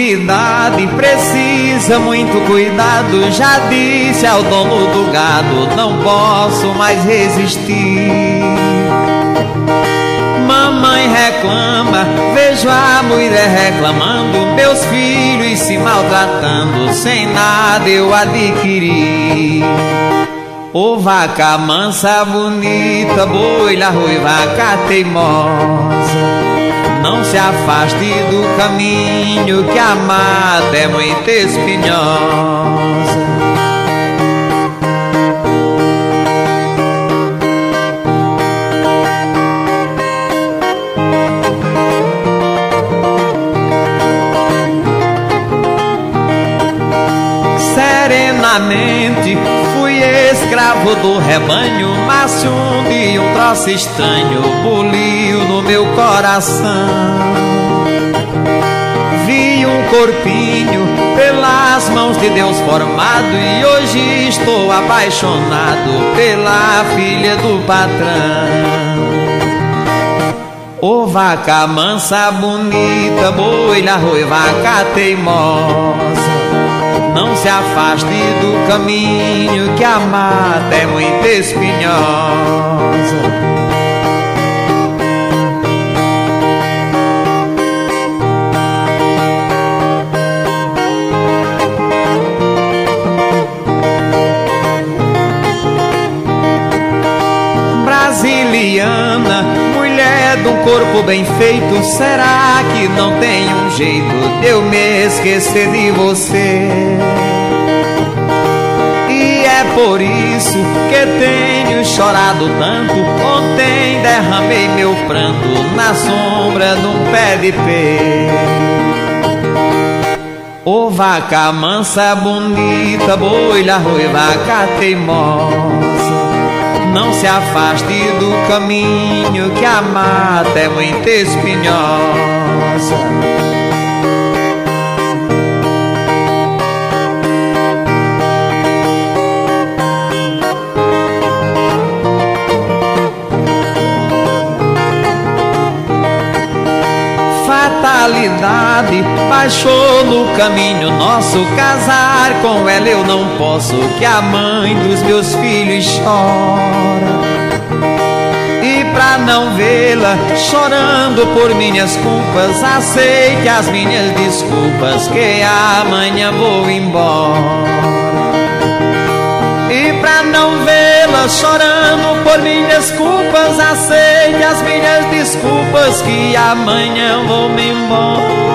Fatalidade precisa muito cuidado. Já disse ao dono do gado, não posso mais resistir. Mamãe reclama, vejo a mulher reclamando, meus filhos se maltratando, sem nada eu adquiri. Ô vaca mansa bonita, boina ruiva, vaca teimosa, não se afaste do caminho, que a mata é muito espinhosa. Serenamente fui escravo do rebanho, mas se um dia um troço estranho buliu no meu coração. Vi um corpinho pelas mãos de Deus formado, e hoje estou apaixonado pela filha do patrão. Ô vaca mansa bonita, boina ruiva, vaca teimosa, não se afaste do caminho, que a mata é muito espinhosa. Brasiliana, mulher de um corpo bem feito, será que não tem um jeito de eu me esquecer de você? E é por isso que tenho chorado tanto. Ontem derramei meu pranto na sombra de um pé de pé. Ô vaca mansa bonita, boina ruiva, vaca teimosa, não se afaste do caminho, que a mata é muito espinhosa. Fatalidade baixou no caminho nosso, casar com ela eu não posso, que a mãe dos meus filhos chora. E pra não vê-la chorando por minhas culpas, aceite as minhas desculpas, que amanhã vou embora. E pra não vê-la chorando por minhas culpas, aceite as minhas desculpas, que amanhã vou me embora.